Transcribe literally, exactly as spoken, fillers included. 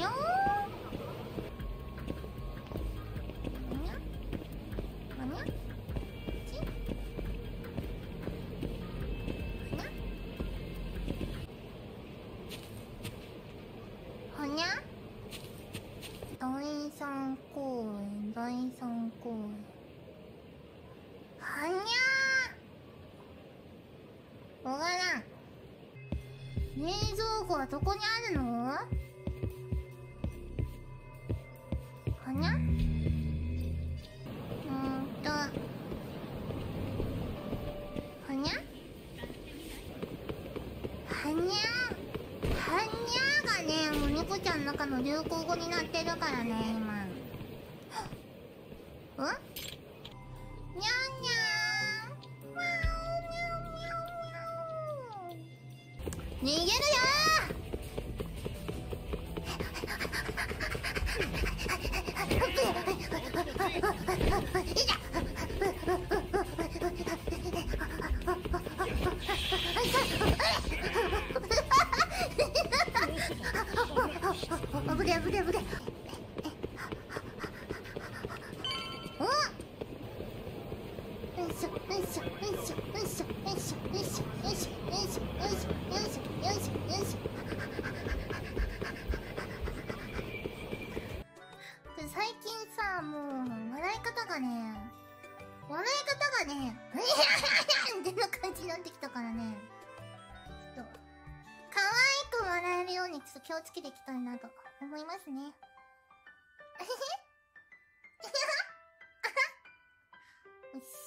にゃーほにゃほにゃちほにゃほにゃ第三公園第三公園はにゃーわからん。冷蔵庫はどこにあるの？はにゃ？うーんとはにゃ？はにゃ？はにゃがね、もう猫ちゃんの中の流行語になってるからね、今。うん？にゃんにゃーん。わお、みゃうみゃうみゃう。逃げるよー。いざ。ぶれぶれぶれ。お。よいしょよいしょよいしょよいしょよいしょよいしょよいしょよいしょよいしょよいしょよいしょよいしょ。最近さ、もう笑い方がね、笑い方がね、みたいな感じになってきたからね、ちょっと可愛く笑えるようにちょっと気をつけていきたいなと思いますね。よし。